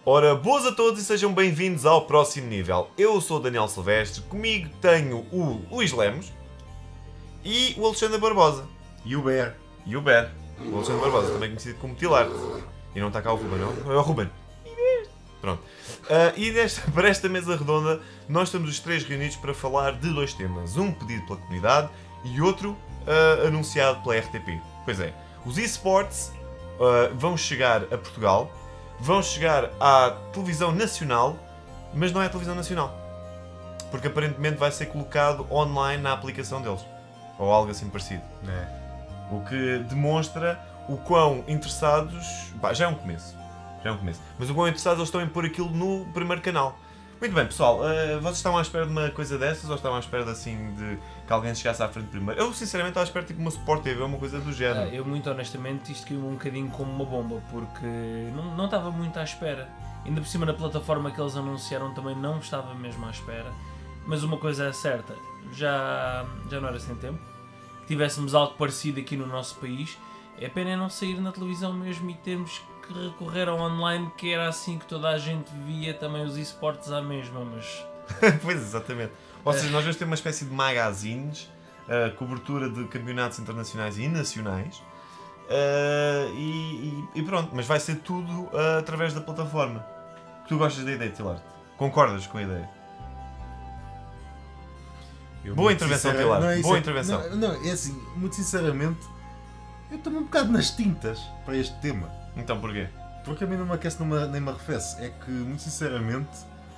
Ora, boas a todos e sejam bem-vindos ao próximo nível. Eu sou o Daniel Silvestre, comigo tenho o Luís Lemos e o Alexandre Barbosa. E o Ber. O Alexandre Barbosa, também conhecido como Tilarte. E não está cá o Ruben, não? É o Ruben. Pronto. E para esta mesa redonda, nós estamos os três reunidos para falar de dois temas. Um pedido pela comunidade e outro anunciado pela RTP. Pois é, os eSports vão chegar a Portugal, vão chegar à televisão nacional, mas não é a televisão nacional. Porque aparentemente vai ser colocado online na aplicação deles. Ou algo assim parecido. O que demonstra o quão interessados... já é um começo. Mas o quão interessados eles estão em pôr aquilo no primeiro canal. Muito bem, pessoal. Vocês estavam à espera de uma coisa dessas ou estavam à espera assim de que alguém chegasse à frente primeiro? Eu sinceramente estava à espera de tipo uma Sport TV ou uma coisa do género. Eu muito honestamente isto caiu um bocadinho como uma bomba, porque não estava muito à espera. Ainda por cima na plataforma que eles anunciaram também não estava mesmo à espera. Mas uma coisa é certa, já não era sem tempo que tivéssemos algo parecido aqui no nosso país. É pena não sair na televisão mesmo e termos que recorrer ao online, que era assim que toda a gente via também os esportes à mesma, mas... Pois, exatamente. Ou seja, nós vamos ter uma espécie de magazines, cobertura de campeonatos internacionais e nacionais, e pronto, mas vai ser tudo através da plataforma. Tu gostas da ideia, Tilarte? Concordas com a ideia? Boa intervenção, Tilarte. Boa intervenção. É assim, muito sinceramente, eu estou um bocado nas tintas para este tema. Então porquê? Porque a mim não me aquece nem me arrefece. É que, muito sinceramente,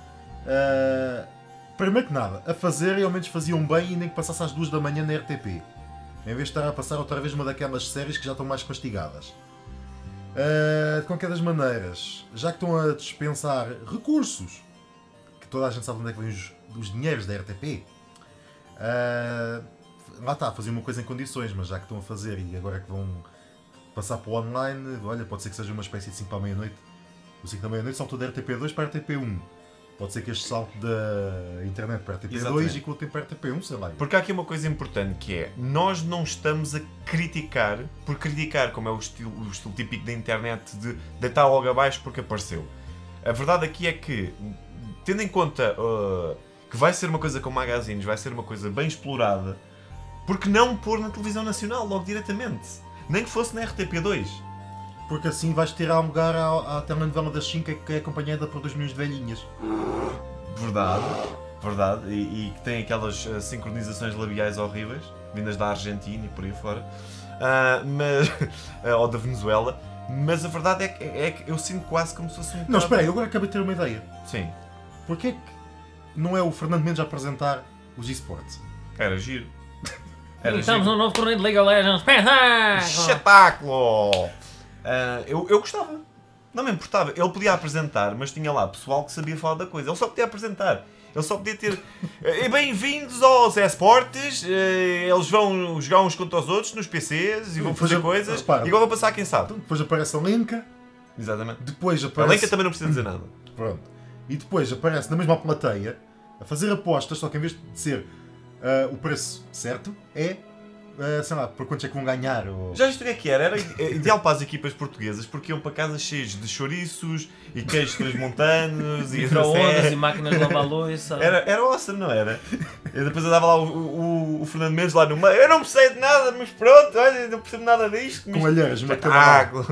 primeiro que nada, a fazerem ao menos faziam bem e nem que passasse às 2 da manhã na RTP. Em vez de estar a passar outra vez uma daquelas séries que já estão mais castigadas. De qualquer das maneiras, já que estão a dispensar recursos, que toda a gente sabe onde é que vêm os dinheiros da RTP, lá está, fazer uma coisa em condições, mas já que estão a fazer e agora é que vão passar para o online, olha, pode ser que seja uma espécie de 5 para a meia-noite. O 5 da meia-noite saltou da RTP2 para a RTP1. Pode ser que este salte da internet para a RTP2 Exatamente. e que o tempo para a RTP1, sei lá. Porque há aqui uma coisa importante que é, nós não estamos a criticar, por criticar, como é o estilo típico da internet de deitar logo abaixo porque apareceu. A verdade aqui é que, tendo em conta que vai ser uma coisa com magazines, vai ser uma coisa bem explorada, porque não pôr na televisão nacional logo diretamente? Nem que fosse na RTP2. Porque assim vais tirar um lugar à telenovela das 5 que é acompanhada por 2 milhões de velhinhas. Verdade. E que tem aquelas sincronizações labiais horríveis, vindas da Argentina e por aí fora. Ou da Venezuela. Mas a verdade é que eu sinto quase como se fosse um... Não, espera aí, eu agora acabei de ter uma ideia. Sim. Porquê é que não é o Fernando Mendes a apresentar os eSports? Era giro. Estamos no novo torneio de League of Legends. Espetáculo! Eu gostava. Não me importava. Ele podia apresentar, mas tinha lá pessoal que sabia falar da coisa. Ele só podia apresentar. Ele só podia ter... Bem-vindos aos eSports. Eles vão jogar uns contra os outros nos PCs e vão fazer coisas. Repara, e agora vão passar quem sabe. Depois aparece a Lenka. Exatamente. Depois A aparece... Lenka também não precisa dizer nada. Pronto. E depois aparece na mesma plateia a fazer apostas, só que em vez de ser o preço certo, é... sei lá, por quantos é que vão ganhar? Ou... Já viste o que é que era? Era ideal para as equipas portuguesas porque iam para casa cheios de chouriços e queijos transmontanos e micro-ondas e máquinas de lavar louça. Era awesome, não era? E depois eu dava lá o Fernando Mendes lá no meio. Eu não percebo de nada, mas pronto, olha, não percebo nada disto. Com alheiras, uma espetáculo.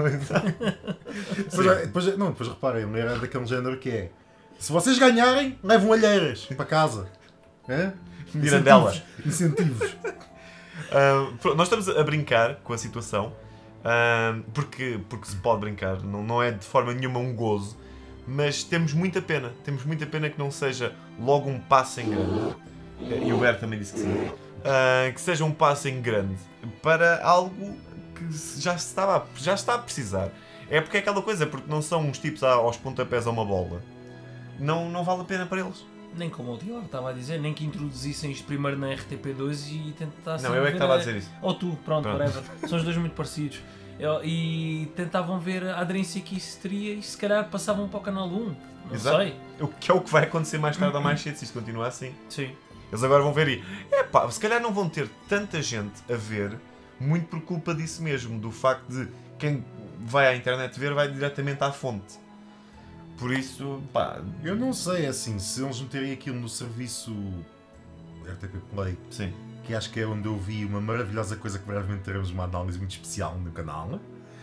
Depois reparem, ele era daquele género que é: se vocês ganharem, levam alheiras para casa. Mirandela. Incentivos. Nós estamos a brincar com a situação porque se pode brincar, não é de forma nenhuma um gozo, mas temos muita pena que não seja logo um passo em grande, e o Ber também disse que sim, que seja um passo em grande para algo que já está a precisar. É porque é aquela coisa, porque não são uns tipos aos pontapés a uma bola, não vale a pena para eles. Nem como o Tiago estava a dizer, nem que introduzissem isto primeiro na RTP2 e tentassem... Não, eu é que estava a dizer isso. Ou tu, pronto. Whatever. São os dois muito parecidos. E tentavam ver a aderência que isso teria e se calhar passavam para o canal 1. Não Exato. sei. O que é o que vai acontecer mais tarde ou mais cedo, se isto continuar assim. Sim. Eles agora vão ver e... se calhar não vão ter tanta gente a ver, muito por culpa disso mesmo, do facto de quem vai à internet ver vai diretamente à fonte. Por isso, pá, Eu não sei, assim, se eles meterem aquilo no serviço RTP Play, sim. que acho que é onde eu vi uma maravilhosa coisa que brevemente teremos uma análise muito especial no canal.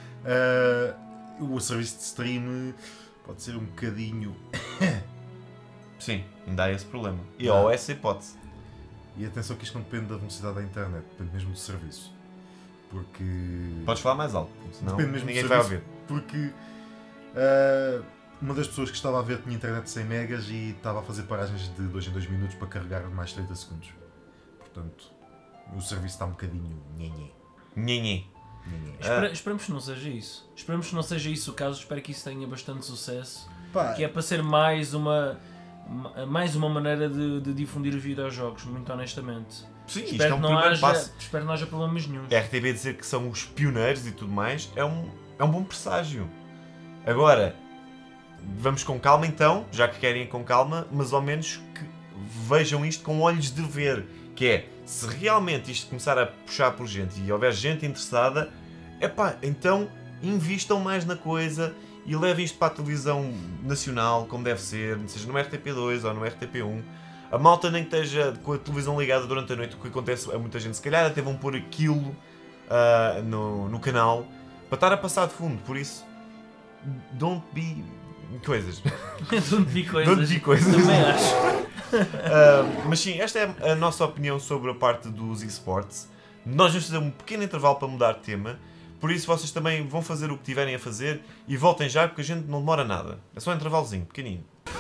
O serviço de stream pode ser um bocadinho. Sim, ainda há esse problema. E ou essa hipótese. E atenção que isto não depende da velocidade da internet, depende mesmo do serviço. Porque. Podes falar mais alto, senão Depende mesmo ninguém do vai serviço, ouvir. Porque uma das pessoas que estava a ver tinha internet de 100 megas e estava a fazer paragens de 2 em 2 minutos para carregar mais 30 segundos. Portanto, o serviço está um bocadinho nhenhé. Nhenhé. Esperamos que não seja isso. Esperamos que não seja isso o caso. Espero que isso tenha bastante sucesso. Pá, Que é para ser mais uma maneira de difundir os videojogos, muito honestamente. Sim, isto Espero é um que não primeiro haja, passo. espero que não haja problemas nenhum. A RTB dizer que são os pioneiros e tudo mais é um bom presságio. Agora, vamos com calma então, já que querem ir com calma, mas ao menos que vejam isto com olhos de ver. Que é, se realmente isto começar a puxar por gente e houver gente interessada, epá, então invistam mais na coisa e levem isto para a televisão nacional, como deve ser, seja no RTP2 ou no RTP1. A malta nem que esteja com a televisão ligada durante a noite, o que acontece a muita gente, se calhar até vão pôr aquilo no canal para estar a passar de fundo, por isso don't be coisas. Don't be coisas. Don't be coisas. Também acho. Mas sim, esta é a nossa opinião sobre a parte dos esportes. Nós vamos fazer um pequeno intervalo para mudar de tema, por isso vocês também vão fazer o que tiverem a fazer e voltem já, porque a gente não demora nada. É só um intervalozinho, pequenino.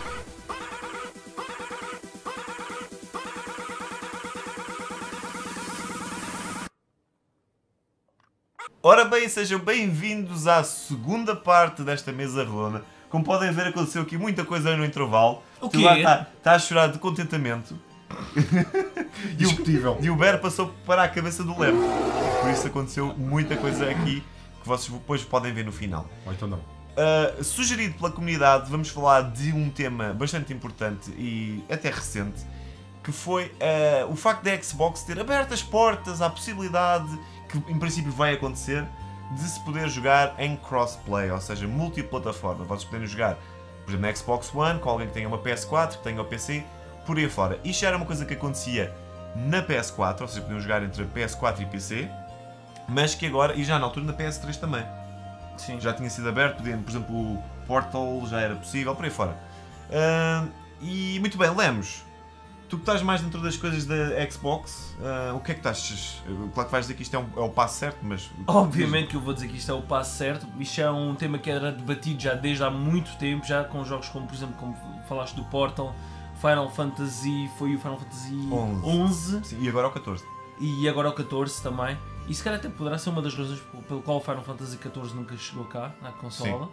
Ora bem, sejam bem-vindos à segunda parte desta mesa redonda. Como podem ver, aconteceu aqui muita coisa no intervalo. O Tu quê? lá está a chorar de contentamento. discutível. E o Ber passou para a cabeça do Leme. Por isso aconteceu muita coisa aqui que vocês depois podem ver no final. Ou então não. Sugerido pela comunidade, vamos falar de um tema bastante importante e até recente, que foi o facto da Xbox ter aberto as portas à possibilidade, que em princípio vai acontecer, de se poder jogar em crossplay, ou seja, multiplataforma. Vocês podem jogar, por exemplo, na Xbox One, com alguém que tenha uma PS4, que tenha o PC, por aí fora. Isto já era uma coisa que acontecia na PS4, ou seja, podiam jogar entre PS4 e PC, mas que agora, e já na altura na PS3 também, Sim. já tinha sido aberto, por exemplo, o Portal já era possível, por aí fora. E muito bem, Lemos, tu que estás mais dentro das coisas da Xbox, o que é que tu achas? Claro que vais dizer que isto é o passo certo, mas... Obviamente que eu vou dizer que isto é o passo certo. Isto é um tema que era debatido já desde há muito tempo, já com jogos como, por exemplo, como falaste do Portal, Final Fantasy, foi o Final Fantasy 11. Sim, e agora o 14. E agora o 14 também. E se calhar até poderá ser uma das razões pelo qual o Final Fantasy 14 nunca chegou cá, na consola.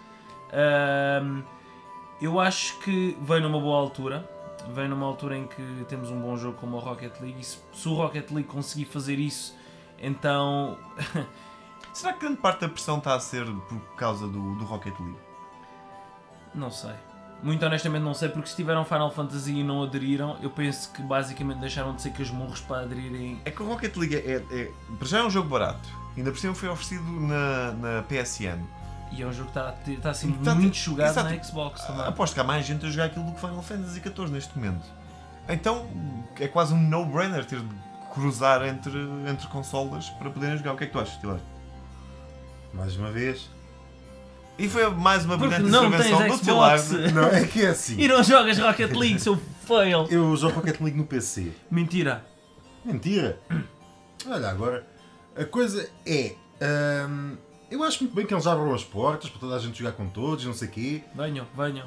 Eu acho que veio numa boa altura. Vem numa altura em que temos um bom jogo como o Rocket League, e se o Rocket League conseguir fazer isso, então... Será que grande parte da pressão está a ser por causa do Rocket League? Não sei. Muito honestamente não sei, porque se tiveram Final Fantasy e não aderiram, eu penso que basicamente deixaram de ser casmurros para aderirem. É que o Rocket League para já é um jogo barato, ainda por cima foi oferecido na PSN. E é um jogo que está assim Está- muito jogado exato. na Xbox também. Aposto que há mais gente a jogar aquilo do que Final Fantasy XIV neste momento. Então é quase um no-brainer ter de cruzar entre consolas para poderem jogar. O que é que tu achas, Tilar? Mais uma vez. E foi mais uma Porque brilhante não intervenção tens do Tilar. Xbox Não, é que é assim. e não jogas Rocket League, seu fail. Eu jogo Rocket League no PC. Mentira. Mentira! Olha, agora, a coisa é... eu acho muito bem que eles abram as portas para toda a gente jogar com todos, não sei o quê. Venham, venham.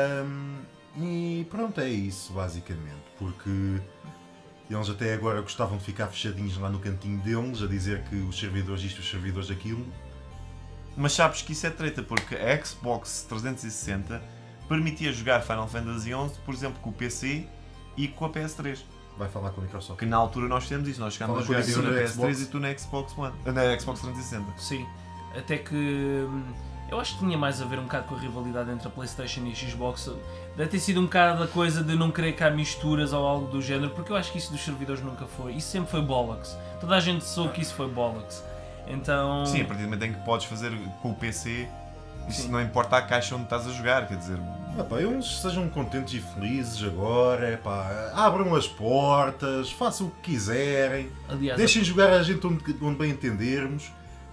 E pronto, é isso, basicamente. Porque eles até agora gostavam de ficar fechadinhos lá no cantinho deles, a dizer que os servidores isto, os servidores aquilo. Mas sabes que isso é treta, porque a Xbox 360 permitia jogar Final Fantasy XI, por exemplo, com o PC e com a PS3. Vai falar com a Microsoft. Que na altura nós fizemos isso, nós chegámos a Fala jogar com eu a na PS3 Xbox. e tu na Xbox One, na Xbox 360. Sim. Até que... eu acho que tinha mais a ver um bocado com a rivalidade entre a PlayStation e a Xbox. Deve ter sido um bocado a coisa de não querer cá misturas ou algo do género, porque eu acho que isso dos servidores nunca foi. Isso sempre foi bollocks. Toda a gente soube que isso foi bollocks. Então... Sim, a partir do momento em que podes fazer com o PC, Isso Sim. não importa a caixa onde estás a jogar, quer dizer... Eles sejam contentes e felizes agora, abram as portas, façam o que quiserem, Aliás, deixem jogar a gente onde bem entendermos.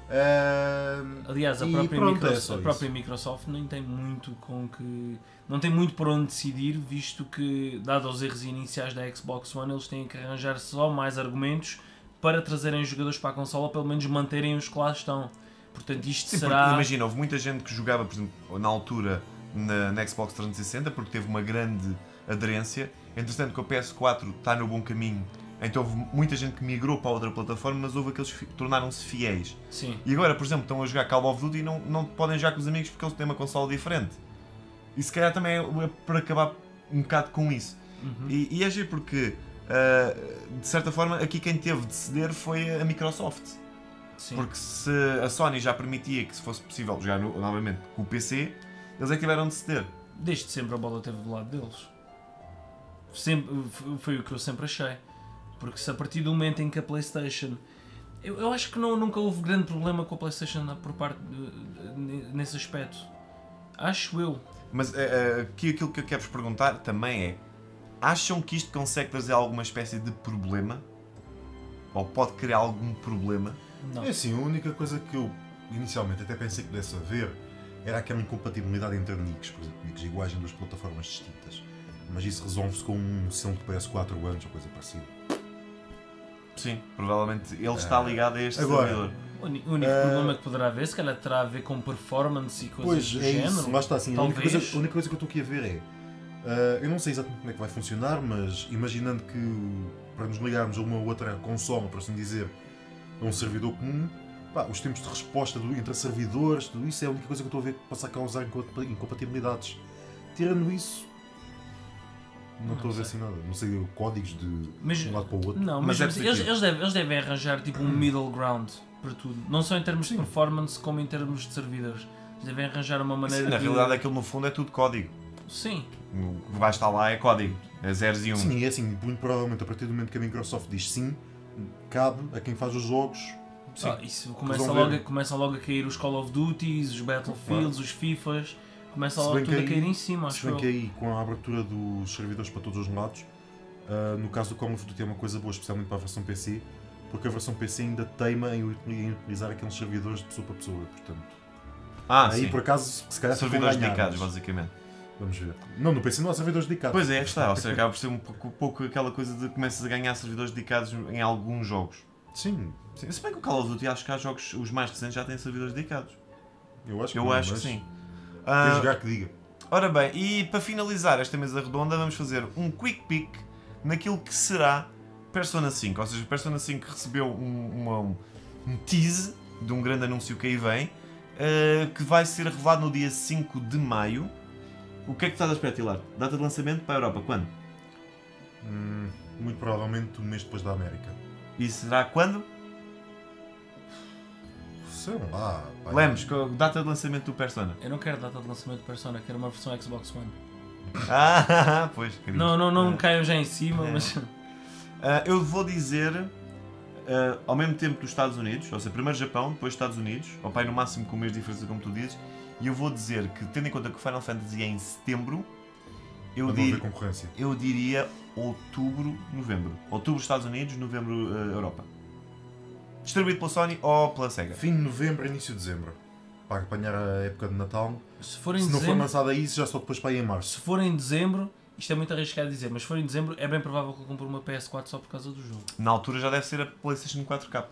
Aliás, a E própria, pronto, é só a própria Microsoft nem tem muito com que. Não tem muito por onde decidir, visto que, dado os erros iniciais da Xbox One, eles têm que arranjar só mais argumentos para trazerem jogadores para a consola, pelo menos manterem os que lá estão. Portanto, isto Sim, será. porque, imagina, houve muita gente que jogava, por exemplo, na altura na Xbox 360 porque teve uma grande aderência. Entretanto, que o PS4 está no bom caminho, então houve muita gente que migrou para outra plataforma, mas houve aqueles que tornaram-se fiéis. Sim. E agora, por exemplo, estão a jogar Call of Duty e não podem jogar com os amigos porque eles têm uma consola diferente. E se calhar também é para acabar um bocado com isso. Uhum. E é giro porque, de certa forma, aqui quem teve de ceder foi a Microsoft. Sim. Porque se a Sony já permitia que se fosse possível jogar novamente com o PC, eles é que tiveram de ceder. Desde sempre a bola esteve do lado deles. Sempre, foi o que eu sempre achei. Porque se a partir do momento em que a PlayStation... Eu acho que nunca houve grande problema com a PlayStation por parte nesse aspecto. Acho eu. Mas aquilo que eu quero vos perguntar também é: acham que isto consegue trazer alguma espécie de problema? Ou pode criar algum problema? Não. É assim, a única coisa que eu inicialmente até pensei que pudesse haver era aquela incompatibilidade entre nicks, por exemplo, nicks iguais em duas plataformas distintas. Mas isso resolve-se com um selo de PS4 anos ou coisa parecida. Sim, provavelmente ele está ligado a este agora, servidor. O único problema que poderá haver, se calhar terá a ver com performance e coisas Pois, do é género. isso, lá está assim. A Talvez. única coisa que eu estou aqui a ver é... eu não sei exatamente como é que vai funcionar, mas imaginando que para nos ligarmos a uma outra consola, por assim dizer, a um servidor comum, os tempos de resposta entre servidores, tudo isso é a única coisa que eu estou a ver que possa causar incompatibilidades. Tirando isso, não estou a ver assim nada. Não sei códigos de um lado para o outro. Não, Mas mas, é eles, positivo. eles devem arranjar tipo um middle ground para tudo. Não só em termos Sim. de performance, como em termos de servidores. Eles devem arranjar uma maneira Sim, na de... realidade aquilo no fundo é tudo código. Sim. O que vai estar lá é código. É 0 e 1. Sim, é assim, muito provavelmente a partir do momento que a Microsoft diz sim, cabe a quem faz os jogos. Sim. Isso Resolver. começam logo a cair os Call of Duties, os Battlefields, os FIFAs. Começa Se logo bem tudo que a cair aí- em cima, Se acho bem eu. que aí, com a abertura dos servidores para todos os lados, no caso do Call of Duty é uma coisa boa, especialmente para a versão PC, porque a versão PC ainda teima em utilizar aqueles servidores de pessoa para pessoa, portanto. Aí sim. por acaso, se calhar ficam Servidores ganhados. dedicados, basicamente. Vamos ver. Não, no PC não há servidores dedicados. Pois é, aí está. Ou seja, acaba por ser um pouco aquela coisa de começas a ganhar servidores dedicados em alguns jogos. Sim, Sim, se bem que o Call of Duty acho que há jogos, os mais recentes já têm servidores dedicados. eu acho que, Eu não, acho que mas sim. Quem jogar que diga. Ora bem, e para finalizar esta mesa redonda vamos fazer um quick pick naquilo que será Persona 5. Ou seja, Persona 5 recebeu um tease de um grande anúncio que aí vem, que vai ser revelado no dia 5 de maio. O que é que estás a esperar, Tilar? Data de lançamento para a Europa, quando? Muito provavelmente um mês depois da América. E será quando? Sei lá. pá. Lemos, data de lançamento do Persona. Eu não quero data de lançamento de Persona, quero uma versão Xbox One. Ah, pois, querido. Não caiam já em cima, mas... Eu vou dizer ao mesmo tempo dos Estados Unidos, ou seja, primeiro Japão, depois Estados Unidos, ou pai no máximo com um mês de diferença, como tu dizes, e eu vou dizer que, tendo em conta que o Final Fantasy é em setembro, Para não haver concorrência. eu diria outubro, novembro. Outubro Estados Unidos, novembro Europa. Distribuído pela Sony ou pela Sega. Fim de novembro, início de dezembro. Para apanhar a época de Natal. Se for em Se não for dezembro, lançado aí, já só depois para aí em março. se for em dezembro, isto é muito arriscado dizer, mas se for em dezembro, é bem provável que eu compre uma PS4 só por causa do jogo. Na altura já deve ser a PlayStation 4K.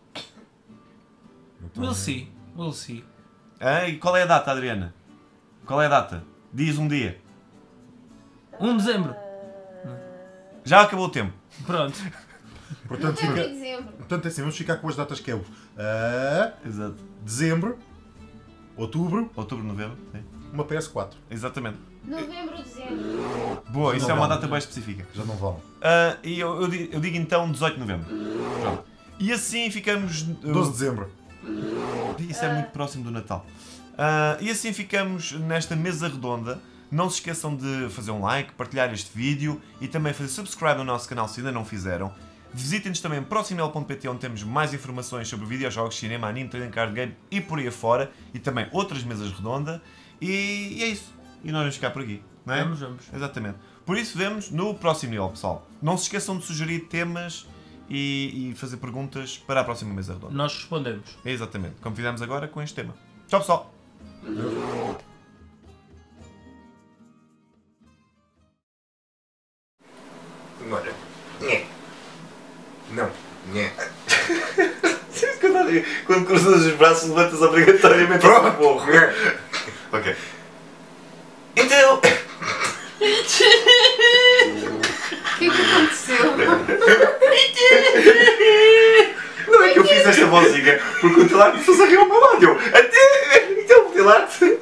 Então, We'll see. E qual é a data, Adriana? Qual é a data? Diz um dia. 1 de dezembro. Já acabou o tempo. Pronto. Portanto, Novembro e fica... dezembro. Portanto, assim, vamos ficar com as datas que é o Exato. dezembro, outubro, Outubro, novembro. Sim. uma PS4. Exatamente. Novembro, dezembro. Boa, isso Não é uma vale. data bem específica. Já não vale. E eu digo então 18 de novembro. Pronto. E assim ficamos. 12 de dezembro. Isso é muito próximo do Natal. E assim ficamos nesta mesa redonda. Não se esqueçam de fazer um like, partilhar este vídeo e também fazer subscribe no nosso canal se ainda não fizeram. Visitem-nos também em proximel.pt, onde temos mais informações sobre videojogos, cinema, anime, trading card game e por aí afora. E também outras mesas redondas. E é isso. E nós vamos ficar por aqui, não é? Vamos. Exatamente. Por isso, vemos no próximo nível, pessoal. Não se esqueçam de sugerir temas e fazer perguntas para a próxima mesa redonda. Nós respondemos. Exatamente, como fizemos agora com este tema. Tchau, pessoal! Olha, nhé. Não, nhé. Quando cruzas os braços, levantas obrigatoriamente para o porro. Ok. Então... O que é que aconteceu? Não é que eu fiz esta vozinha porque o Tilar começou a rir ao meu lado. Eu, até... Então, Tilar...